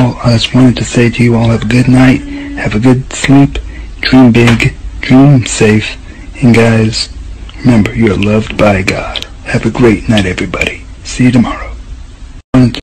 all, I just wanted to say to you all, have a good night, have a good sleep, dream big, dream safe, and guys, remember, you are loved by God. Have a great night, everybody. See you tomorrow.